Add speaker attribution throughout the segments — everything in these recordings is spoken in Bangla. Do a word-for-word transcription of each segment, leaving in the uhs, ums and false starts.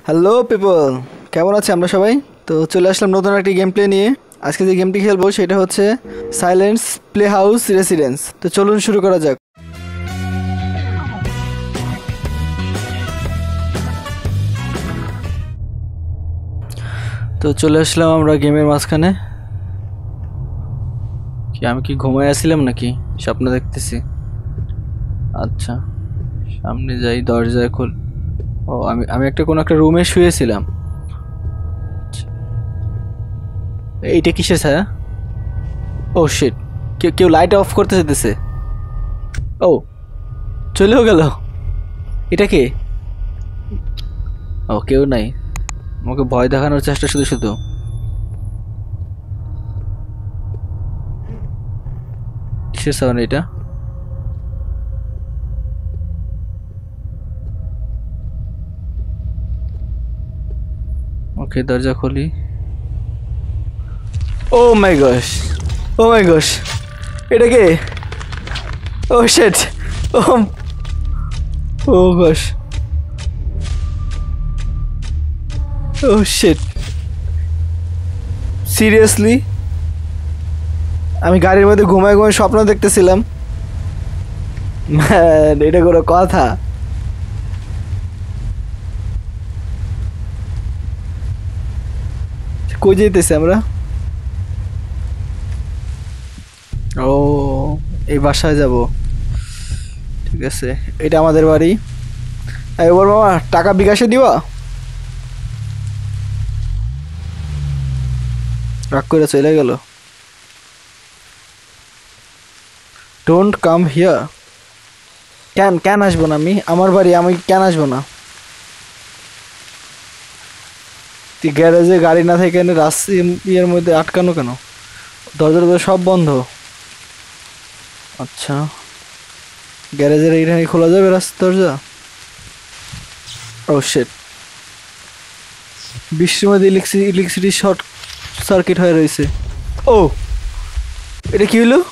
Speaker 1: হ্যালো পিপল, কেমন আছে আমরা সবাই? তো চলে আসলাম নতুন একটি গেম প্লে নিয়ে। আজকে যে গেমটি খেলবো সেটা হচ্ছে সাইলেন্ট প্লে হাউস রেসিডেন্স। তো চলুন শুরু করা যাক। তো চলে আসলাম আমরা গেমের মাঝখানে। কি আমি কি ঘুমায় আসছিলাম নাকি স্বপ্ন দেখতেছি? আচ্ছা, সামনে যাই, দরজায় খোল। ও আমি আমি একটা কোনো একটা রুমে শুয়েছিলাম। এইটা কিসের ছায়া? ও শিট, কেউ কেউ লাইট অফ করতে যেতেছে। ও চলেও গেল। এটা কে? ও কেউ নাই, আমাকে ভয় দেখানোর চেষ্টা শুধু শুধু। কিসের সাউন্ড এটা? ওকে দরজা খুলি। ও মাই গশ, ও মাই গশ, এটা কে? Oh shit, oh oh gosh, oh shit, seriously আমি গাড়ির মধ্যে ঘুমায় ঘুমায় স্বপ্ন দেখতেছিলাম। ম্যান, এটা কোনো কথা? কই যেতেছি আমরা? ও এই বাসায় যাব, ঠিক আছে। এটা আমাদের বাড়ি। এবার মামা টাকা বিকাশে দিবা? রাগ করে চলে গেল। Don't come here. কেন কেন আসবো না? আমি আমার বাড়ি, আমি কেন আসবো না? তুই গ্যারেজে গাড়ি না থেকে রাস্তা ইয়ের মধ্যে আটকানো কেন? দরজা টরজা সব বন্ধ। আচ্ছা, গ্যারেজের এইখানে খোলা যাবে রাস্তা দরজা? ও শিট, বৃষ্টির মধ্যে ইলেকট্রিসিটি শর্ট সার্কিট হয়ে রয়েছে। ও এটা কি হলো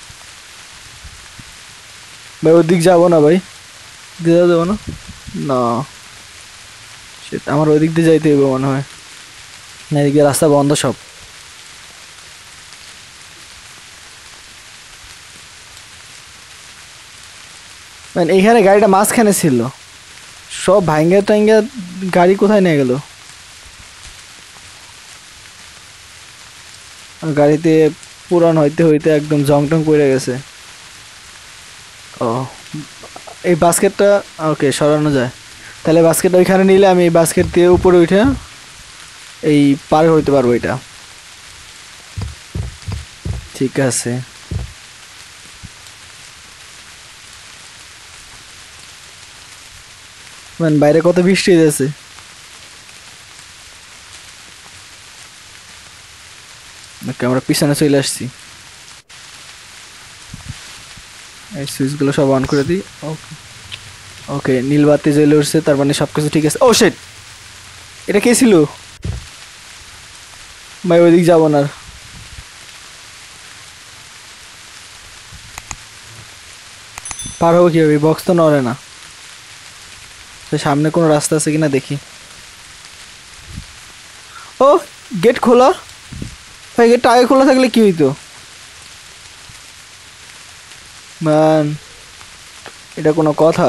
Speaker 1: ভাই? ওই দিক যাবো না ভাই, দিয়ে যাবো না। না সেটা আমার ওই দিক দিয়ে যাইতে হবে মনে হয়। না, এদিকে রাস্তা বন্ধ সব। মানে এইখানে গাড়িটা মাঝখানে ছিল, সব ভাঙ্গা টাঙ্গা গাড়ি কোথায় নিয়ে গেল? গাড়িতে পুরান হইতে হইতে একদম জং টং পড়ে গেছে। ও এই বাস্কেটটা ওকে সরানো যায়, তাহলে বাস্কেটটা ওইখানে নিলে আমি এই বাস্কেট দিয়ে উপরে উঠে এই পার হইতে পারবো। এটা ঠিক আছে। মানে বাইরে কত বৃষ্টি হয়েছে। আমরা পিছনে চলে আসছি। এই সুইচগুলো সব অন করে দিই। ওকে ওকে, নীল বাতি জ্বলে উঠছে, তার মানে সব কিছু ঠিক আছে। ও শিট, এটা কে ছিল ভাই? ওইদিক যাবো না। পার হবো কীভাবে? বক্স তো নড়ে না। তো সামনে কোনো রাস্তা আছে কিনা দেখি। ও গেট খোলা ভাই, গেটটা আগে খোলা থাকলে কি হইতো? ম্যান, এটা কোনো কথা?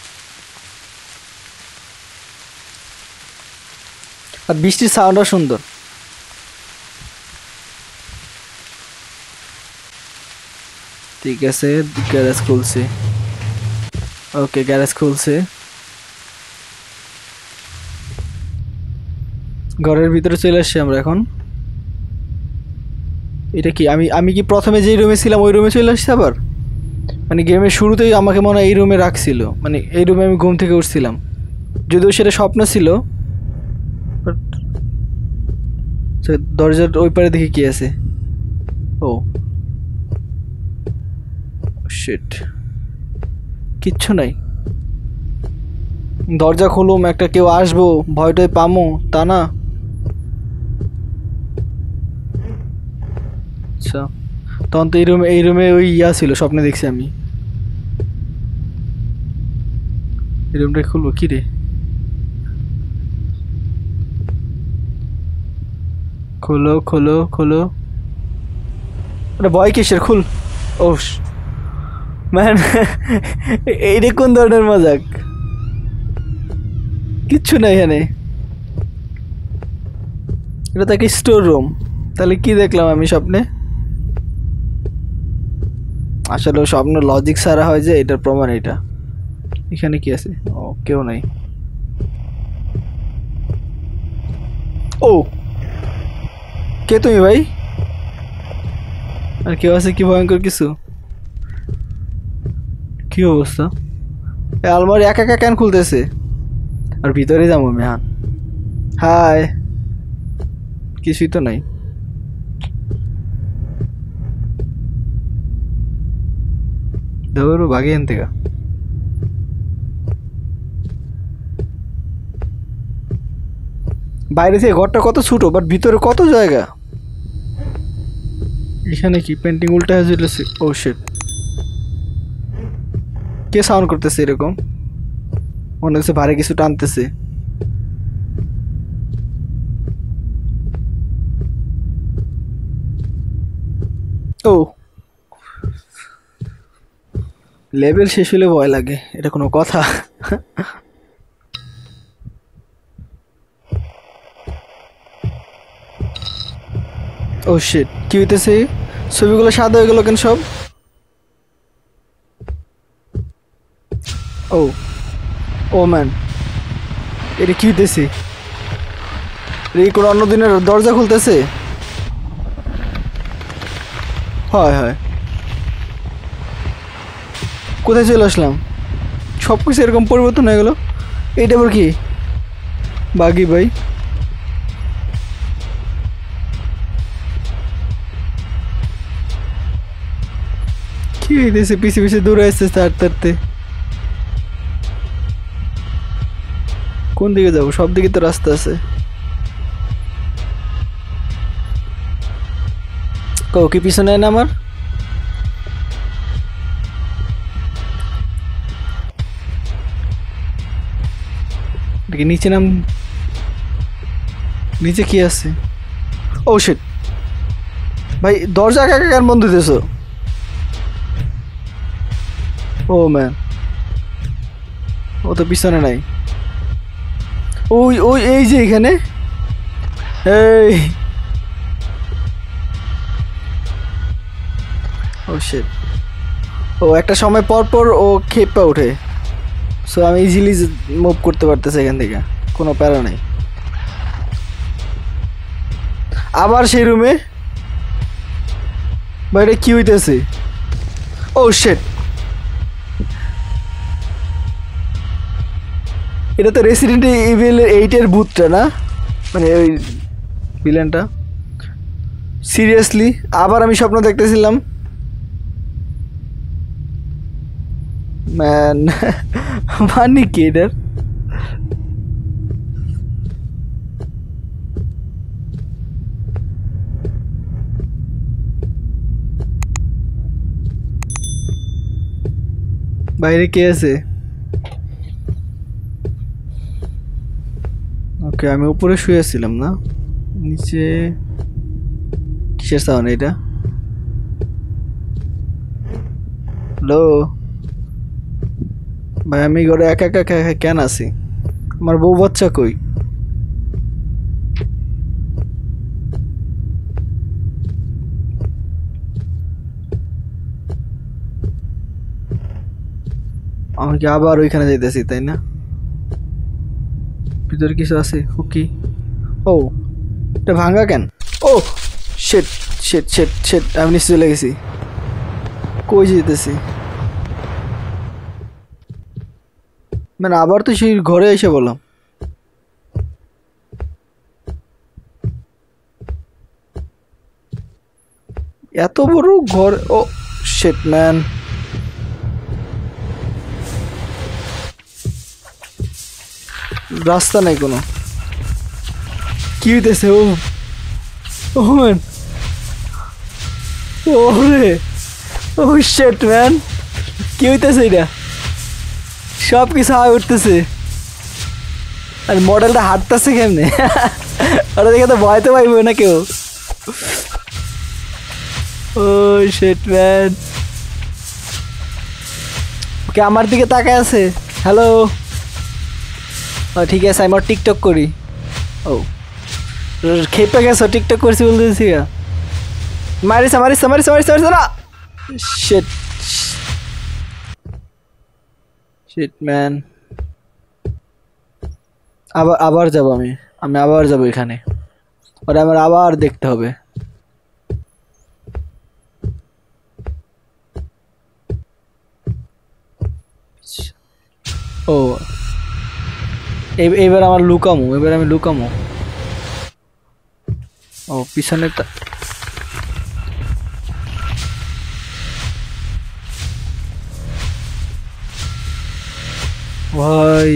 Speaker 1: আর বৃষ্টির সাউন্ডও সুন্দর। ঠিক আছে, গ্যারেজ খুলছে। ওকে গ্যারেজ খুলছে। ঘরের ভিতরে চলে আসছি আমরা এখন। এটা কি? আমি আমি কি প্রথমে যেই রুমে ছিলাম ওই রুমে চলে আসছি আবার? মানে গেমের শুরুতেই আমাকে মনে হয় এই রুমে রাখছিল, মানে এই রুমে আমি ঘুম থেকে উঠছিলাম, যদিও সেটা স্বপ্ন ছিল। দরজার ওই পারে দেখি কি আছে। ও শিট, কিচ্ছু নাই। দরজা খুলুম, একটা কেউ আসবো, ভয়টাই পামো তা না। আচ্ছা, তখন তো এই রুমে এই রুমে ওই ইয়া ছিল, স্বপ্নে দেখছি আমি। এই রুমটা খুলবো কি রে? খোলো খোলো খোলো। আরে ভয় কিসের, খুল। ও ম্যান, এইটা কোন ধরনের মজাক? কিচ্ছু নাই এখানে। এটা তো একটা স্টোর রুম। তাহলে কি দেখলাম আমি স্বপ্নে? আসলে স্বপ্ন লজিক ছাড়া হয় যে, এটার প্রমাণ এটা। এখানে কি আছে? ও কেউ নাই। ও কে তুমি ভাই? আর কেউ আছে কি ভয়ঙ্কর কিছু? কি অবস্থা? আলমারি একা একা কেন খুলতেছে? আর ভিতরে যাবো আমি। হ্যাঁ হাই, কিছুই তো নাই। ধরো ভাগে এন থেকে। বাইরে থেকে ঘরটা কত ছোট, বাট ভিতরে কত জায়গা। এখানে কি পেন্টিং উল্টা হয়ে যেতেছে? ও শিট, কে সাউন্ড করতেছে এরকম? মনে হচ্ছে ভারী কিছু টানতেছে। ও লেভেল শেষ হলে ভয় লাগে, এটা কোনো কথা? ও শিট, কি হইতেছে? ছবিগুলো সাদা হয়ে গেল কেন সব? ও ও ম্যান, এটা কি হইতেছে? এই কোনো অন্য দিনের দরজা খুলতেছে? হয় হয়, কোথায় চলে আসলাম? সব কিছু এরকম পরিবর্তন হয়ে গেল। এইটা আবার কি? বাগি ভাই, কি হইতেছে? পিছে পিছে দূরে আসতে হাঁটতে হাঁটতে। কোন দিকে যাবো? সব দিকে তো রাস্তা আছে। কও কি পিছনে না আমার? দেখি নিচে নাম, নিচে কি আছে? ও শিট ভাই, দরজা কাকা কেন বন্ধ দিতেছো? ও ম্যান, ও তো পিছনে নাই। ওই ওই এই যে এখানে। এই ও শিট, ও একটা সময় পর পর ও খেপা ওঠে। সো আমি ইজিলি মুভ করতে পারতেছি এখান থেকে, কোনো প্যারা নাই। আবার সেই রুমে। ভাই এটা কি হইতেছে? ও শিট, এটা তো রেসিডেন্ট ইভিল এইটের ভূতটা না, মানে ওই ভিলেনটা। সিরিয়াসলি আবার আমি স্বপ্ন দেখতেছিলাম? ম্যান, মানে কি এটার? বাইরে কে আছে? ওকে, আমি উপরে শুয়েছিলাম না, নিচে কিসের সাউন্ড এটা? হ্যালো ভাই, আমি ঘরে একা একা একা কেন আছি? আমার বউ বাচ্চা কই? আমি কি আবার ওইখানে যাইতেছি তাই না? ভিতরে কিছু আছে? হুকি। ও এটা ভাঙা কেন? ও শেট শেট শেট শেট, আমি নিচে চলে গেছি। কই যেতেছি? মানে আবার তো সেই ঘরে এসে বললাম। এত বড় ঘর! ও শিট ম্যান, রাস্তা নাই কোনো। কি হইতেছে? ও ও ম্যান, ওরে ও শিট ম্যান, কি হইতেছে এটা? সব কিছু হাই উঠতেছে। আর মডেলটা হাঁটতেছে কেমনে? ওরা দেখে তো ভয় তো পাইব না কেউ। ও শিট ম্যান, ওকে আমার দিকে তাকায় আছে। হ্যালো, ও ঠিক আছে, আমি টিকটক করি। ও খেপে গেছো, টিকটক করছি বলতেছি। মারিস মারিস মারিস মারিস মারিস না। শিট শিট ম্যান, আবার আবার যাব আমি আমি আবার যাব এখানে, ওরা আমার আবার দেখতে হবে। ও এবার আমার লুকামো, এবার আমি লুকামো। ও পিছনে ভাই,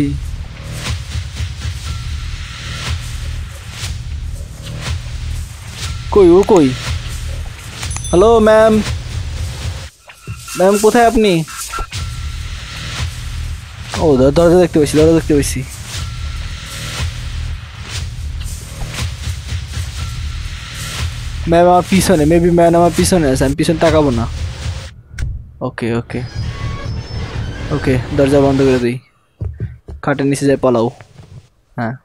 Speaker 1: কই ও কই? হ্যালো ম্যাম, ম্যাম কোথায় আপনি? ও দরজা দেখতে পাইছি, দরজা দেখতে পাইছি। ম্যাম আমার পিছনে, মেবি ম্যাম আমার পিছনে আছে, আমি পিছনে তাকাবো না। ওকে ওকে ওকে, দরজা বন্ধ করে দিই, খাটের নিচে যাই পালাও। হ্যাঁ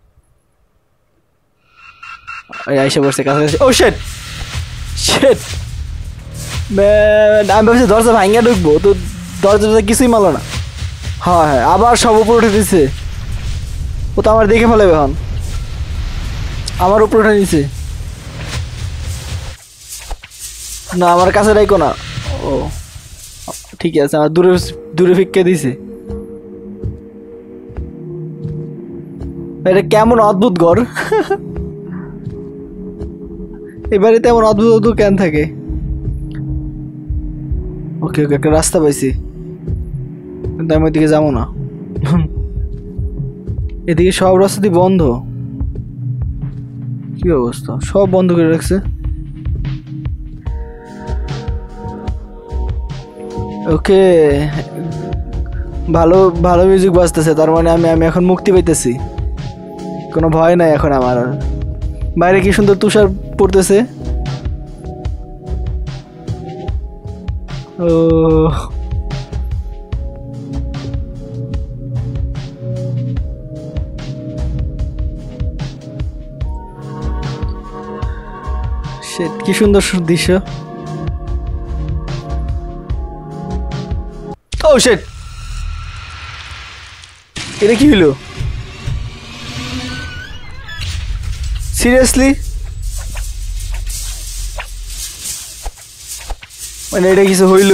Speaker 1: আইসা পড়ছে কাছাকাছি। ও শিট শিট ম্যান, আমি ভাবছি দরজা ভাঙ্গা ঢুকবো, তো দরজাটা কিছুই মারলো না। হ্যাঁ হ্যাঁ, আবার সব উপর উঠে দিচ্ছে। ও তো আমার দেখে ফেলে এখন, আমার উপর উঠে নিছে। না আমার কাছে রাখো না। ও ঠিক আছে, আমার দূরে দূরে ফিক্কে দিছে। এটা কেমন অদ্ভুত ঘর। এবারে তেমন অদ্ভুত অদ্ভুত কেন থাকে? ওকে ওকে, একটা রাস্তা পাইছি, কিন্তু আমি ওইদিকে যাবো না। এদিকে সব রাস্তা দিয়ে বন্ধ, কি অবস্থা, সব বন্ধ করে রাখছে। ওকে, ভালো ভালো মিউজিক বাজতেছে, তার মানে আমি আমি এখন মুক্তি পাইতেছি, কোনো ভয় নাই এখন আমার। বাইরে কি সুন্দর তুষার পড়তেছে। ও শিট, কি সুন্দর দৃশ্য। ও শিট, এটা কি হলো? সিরিয়াসলি, মানে এটা কিছু হইল?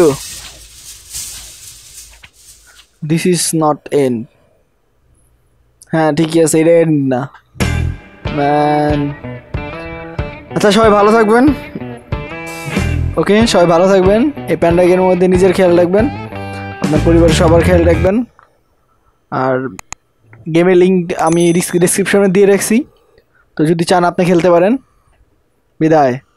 Speaker 1: This is not end. হ্যাঁ ঠিকই আছে, এটা এন্ড না ম্যান। আচ্ছা সবাই ভালো থাকবেন। ওকে সবাই ভালো থাকবেন, এই প্যান্ডামিকের মধ্যে নিজের খেয়াল রাখবেন, আপনার পরিবারের সবার খেয়াল রাখবেন। আর গেমের লিঙ্ক আমি ডিসক্রিপশনে দিয়ে রাখছি, তো যদি চান আপনি খেলতে পারেন। বিদায়।